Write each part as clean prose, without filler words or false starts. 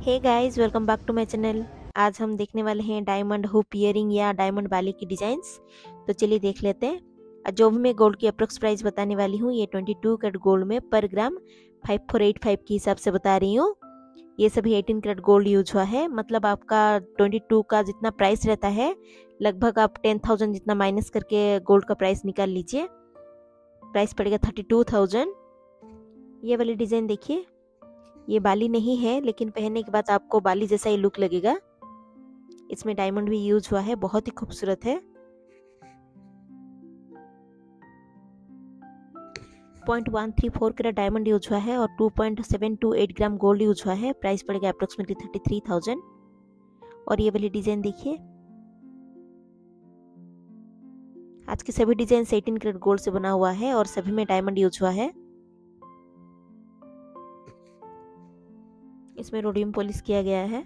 Hey guys, welcome back to my channel. आज हम देखने वाले हैं डायमंड हुप इयरिंग या डायमंड बाली की डिजाइंस। तो चलिए देख लेते हैं। जो भी मैं गोल्ड की अप्रोक्स प्राइस बताने वाली हूँ, ये 22 कैरेट गोल्ड में पर ग्राम 5485 के हिसाब से बता रही हूँ। ये सभी 18 कैरेट गोल्ड यूज हुआ है। मतलब आपका 22 का जितना प्राइस रहता है, लगभग आप 10,000 जितना माइनस करके गोल्ड का प्राइस निकाल लीजिए। प्राइस पड़ेगा 32,000। ये वाली डिजाइन देखिए, ये बाली नहीं है लेकिन पहनने के बाद आपको बाली जैसा ही लुक लगेगा। इसमें डायमंड भी यूज हुआ है, बहुत ही खूबसूरत है। 0.134 कैरेट डायमंड यूज हुआ है और 2.728 ग्राम गोल्ड यूज हुआ है। प्राइस पड़ेगा अप्रोक्सीमेटली 33,000। और ये वाली डिजाइन देखिए, आज के सभी डिजाइन 18 कैरेट गोल्ड से बना हुआ है और सभी में डायमंड यूज हुआ है। इसमें रोडियम पॉलिश किया गया है।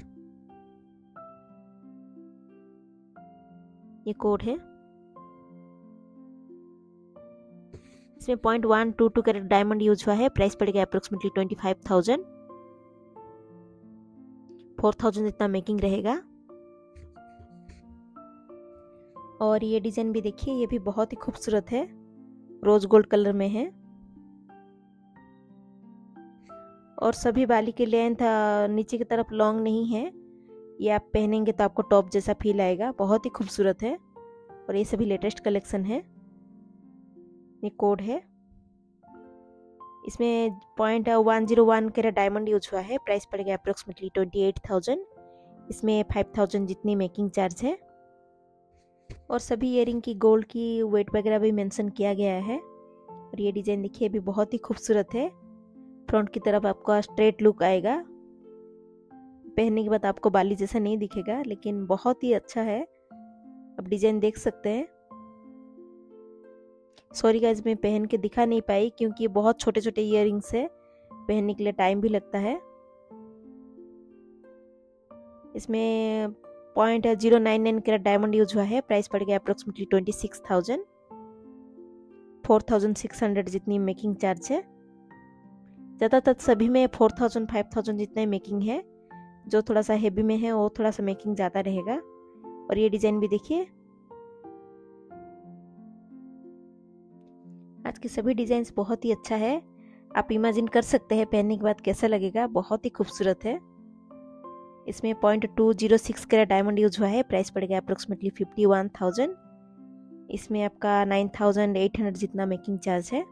ये कोड है। इसमें 0.122 कैरेट डायमंड यूज हुआ है। प्राइस पड़ेगा अप्रोक्सीमेटली 25,000। 4,000 इतना मेकिंग रहेगा। और ये डिजाइन भी देखिए, ये भी बहुत ही खूबसूरत है, रोज गोल्ड कलर में है। और सभी बाली की लेंथ नीचे की तरफ लॉन्ग नहीं है। ये आप पहनेंगे तो आपको टॉप जैसा फील आएगा, बहुत ही खूबसूरत है। और ये सभी लेटेस्ट कलेक्शन है। ये कोड है। इसमें 0.101 कैरेट डायमंड यूज हुआ है। प्राइस पड़ेगा अप्रोक्सीमेटली 28,000। इसमें 5,000 जितनी मेकिंग चार्ज है। और सभी इयरिंग की गोल्ड की वेट वगैरह भी मेंशन किया गया है। और ये डिजाइन देखिए, भी बहुत ही खूबसूरत है। फ्रंट की तरफ आपका स्ट्रेट लुक आएगा। पहनने के बाद आपको बाली जैसा नहीं दिखेगा, लेकिन बहुत ही अच्छा है। अब डिजाइन देख सकते हैं। सॉरी गाइस, मैं पहन के दिखा नहीं पाई क्योंकि ये बहुत छोटे छोटे इयरिंग्स है, पहनने के लिए टाइम भी लगता है। इसमें 0.099 कैरेट डायमंड यूज हुआ है। प्राइस पड़ गया अप्रोक्सीमेटली 26,000। 4,600 जितनी मेकिंग चार्ज है। ज़्यादातर सभी में 4,000 5,000 जितना मेकिंग है। जो थोड़ा सा हेवी में है वो थोड़ा सा मेकिंग ज़्यादा रहेगा। और ये डिजाइन भी देखिए, आज के सभी डिजाइन्स बहुत ही अच्छा है। आप इमेजिन कर सकते हैं पहनने के बाद कैसा लगेगा, बहुत ही खूबसूरत है। इसमें 0.206 कैरेट डायमंड यूज हुआ है। प्राइस पड़ेगा अप्रोक्सीमेटली 51,000। इसमें आपका 9,800 जितना मेकिंग चार्ज है।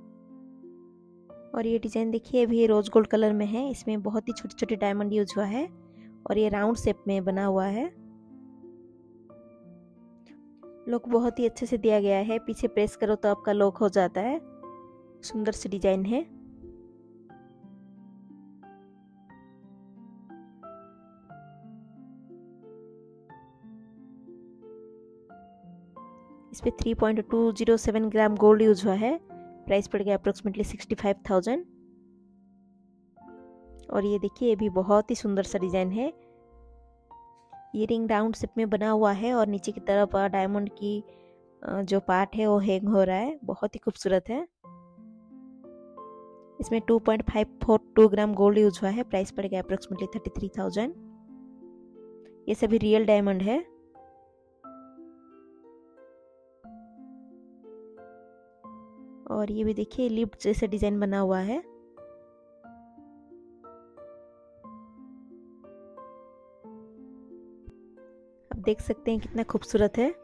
और ये डिजाइन देखिए, अभी रोज गोल्ड कलर में है। इसमें बहुत ही छोटे छोटे डायमंड यूज हुआ है और ये राउंड शेप में बना हुआ है। लुक बहुत ही अच्छे से दिया गया है। पीछे प्रेस करो तो आपका लॉक हो जाता है। सुंदर सी डिजाइन है। इस पे 3.207 ग्राम गोल्ड यूज हुआ है। प्राइस पड़ गया अप्रोक्सीमेटली 65,000। और ये देखिए, ये भी बहुत ही सुंदर सा डिजाइन है। ये रिंग राउंड शेप में बना हुआ है और नीचे की तरफ डायमंड की जो पार्ट है वो हैंग हो रहा है, बहुत ही खूबसूरत है। इसमें 2.542 ग्राम गोल्ड यूज हुआ है। प्राइस पड़ेगा अप्रोक्सीमेटली 33,000। ये सभी रियल डायमंड है। और ये भी देखिए, लिफ्ट जैसे डिजाइन बना हुआ है। आप देख सकते हैं कितना खूबसूरत है।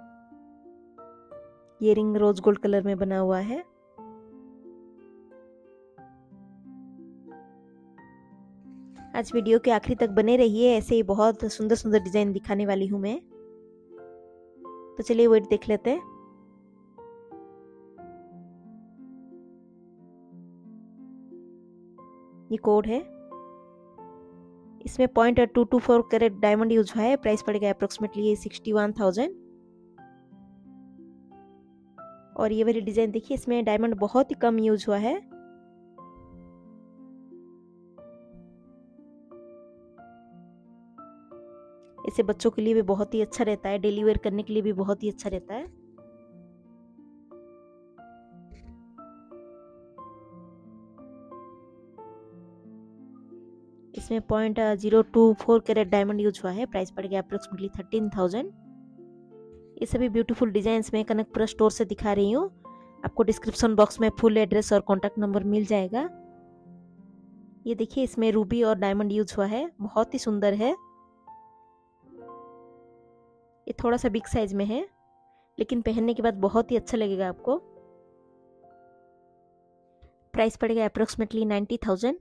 ये रिंग रोज गोल्ड कलर में बना हुआ है। आज वीडियो के आखिरी तक बने रहिए, ऐसे ही बहुत सुंदर सुंदर डिजाइन दिखाने वाली हूं मैं। तो चलिए वेट देख लेते हैं। ये कोड है। इसमें 0.224 कैरेट डायमंड यूज हुआ है। प्राइस पड़ेगा अप्रोक्सीमेटली 61,000। और ये वाली डिजाइन देखिए, इसमें डायमंड बहुत ही कम यूज हुआ है। इसे बच्चों के लिए भी बहुत ही अच्छा रहता है, डेली वेयर करने के लिए भी बहुत ही अच्छा रहता है। इसमें इसमें 0.024 कैरेट डायमंड यूज हुआ है। प्राइस पड़ गया अप्रोक्सीमेटली 13,000। ये सभी ब्यूटीफुल डिजाइन्स में कनकपुरा स्टोर से दिखा रही हूँ। आपको डिस्क्रिप्शन बॉक्स में फुल एड्रेस और कॉन्टैक्ट नंबर मिल जाएगा। ये देखिए, इसमें रूबी और डायमंड यूज हुआ है, बहुत ही सुंदर है। ये थोड़ा सा बिग साइज में है, लेकिन पहनने के बाद बहुत ही अच्छा लगेगा आपको। प्राइस पड़ेगा अप्रोक्सीमेटली 90,000।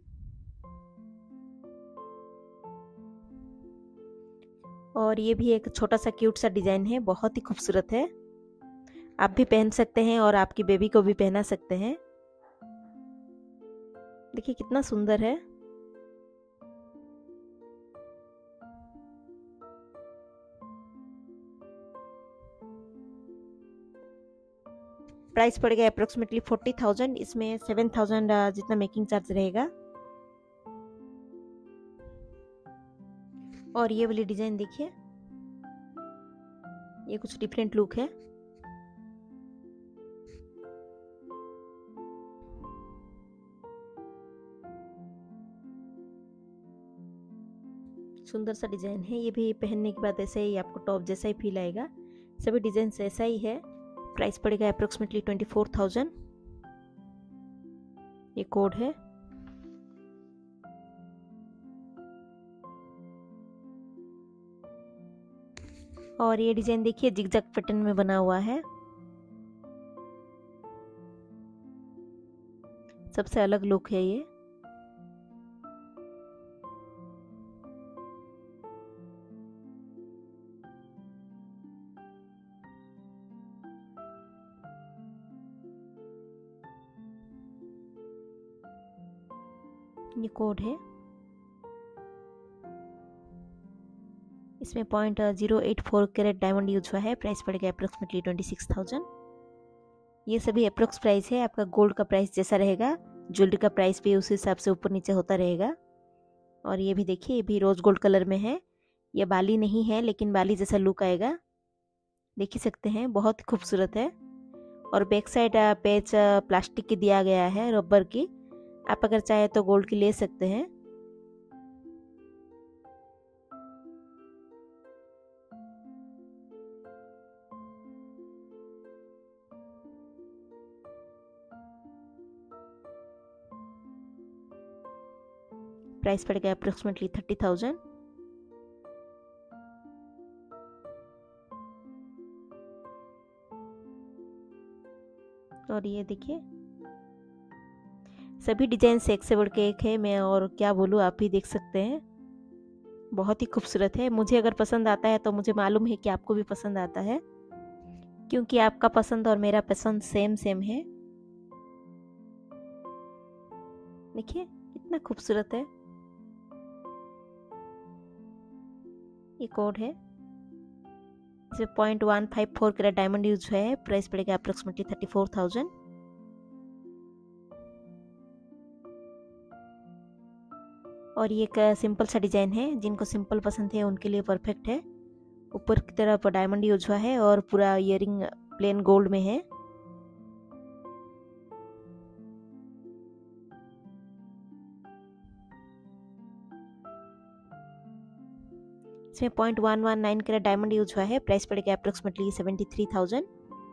और ये भी एक छोटा सा क्यूट सा डिजाइन है, बहुत ही खूबसूरत है। आप भी पहन सकते हैं और आपकी बेबी को भी पहना सकते हैं। देखिए कितना सुंदर है। प्राइस पड़ गया अप्रोक्सीमेटली 40,000। इसमें 7,000 जितना मेकिंग चार्ज रहेगा। और ये वाली डिजाइन देखिए, ये कुछ डिफरेंट लुक है। सुंदर सा डिजाइन है। ये भी पहनने के बाद ऐसे ही आपको टॉप जैसा ही फील आएगा। सभी डिजाइन ऐसा ही है। प्राइस पड़ेगा अप्रोक्सीमेटली 24,000। ये कोड है। और ये डिजाइन देखिए, जिगजैग पैटर्न में बना हुआ है। सबसे अलग लुक है ये। ये कोड है। इसमें 0.084 कैरेट डायमंड यूज हुआ है। प्राइस पड़ेगा अप्रोक्सीमेटली 26,000। ये सभी अप्रोक्स प्राइस है। आपका गोल्ड का प्राइस जैसा रहेगा, ज्वेलरी का प्राइस भी उस हिसाब से ऊपर नीचे होता रहेगा। और ये भी देखिए, ये भी रोज गोल्ड कलर में है। ये बाली नहीं है, लेकिन बाली जैसा लुक आएगा। देख ही सकते हैं, बहुत ही खूबसूरत है। और बैक साइड पेच प्लास्टिक की दिया गया है, रबर की। आप अगर चाहे तो गोल्ड की ले सकते हैं। प्राइस पड़ेगा अप्रोक्सीमेटली 30,000। और ये देखिए, सभी डिजाइन एक से बढ़ के एक है। मैं और क्या बोलूँ, आप भी देख सकते हैं। बहुत ही खूबसूरत है। मुझे अगर पसंद आता है तो मुझे मालूम है कि आपको भी पसंद आता है, क्योंकि आपका पसंद और मेरा पसंद सेम सेम है। देखिए कितना खूबसूरत है। ये कोड है। इसमें 0.154 कैरेट डायमंड यूज है। प्राइस पड़ेगा अप्रोक्सीमेटली 34,000। और ये एक सिंपल सा डिजाइन है। जिनको सिंपल पसंद है उनके लिए परफेक्ट है। ऊपर की तरफ डायमंड यूज हुआ है और पूरा इयरिंग प्लेन गोल्ड में है। इसमें 0.119 कैरेट डायमंड यूज हुआ है। प्राइस पड़ेगा अप्रोक्सीमेटली 73,000।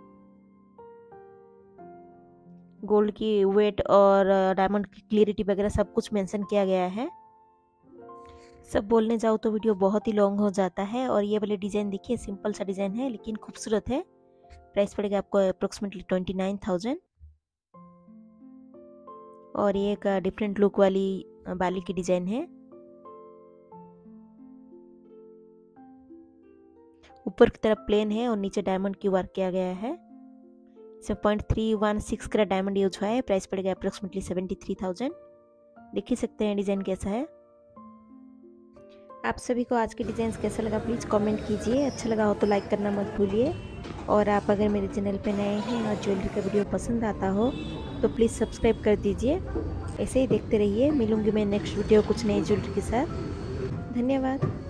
गोल्ड की वेट और डायमंड की क्लियरिटी वगैरह सब कुछ मेंशन किया गया है। सब बोलने जाओ तो वीडियो बहुत ही लॉन्ग हो जाता है। और ये वाले डिजाइन देखिए, सिंपल सा डिजाइन है लेकिन खूबसूरत है। प्राइस पड़ेगा आपको अप्रोक्सीमेटली 29,000। और ये एक डिफरेंट लुक वाली बाली की डिजाइन है। ऊपर की तरफ प्लेन है और नीचे डायमंड की वर्क किया गया है। इसमें 0.316 कैरेट डायमंड यूज हुआ है। प्राइस पड़ेगा अप्रोक्सीमेटली 73,000। देख ही सकते हैं डिजाइन कैसा है। आप सभी को आज के डिजाइन कैसा लगा प्लीज़ कमेंट कीजिए। अच्छा लगा हो तो लाइक करना मत भूलिए। और आप अगर मेरे चैनल पे नए हैं और ज्वेलरी का वीडियो पसंद आता हो तो प्लीज़ सब्सक्राइब कर दीजिए। ऐसे ही देखते रहिए। मिलूंगी मैं नेक्स्ट वीडियो कुछ नई ज्वेलरी के साथ। धन्यवाद।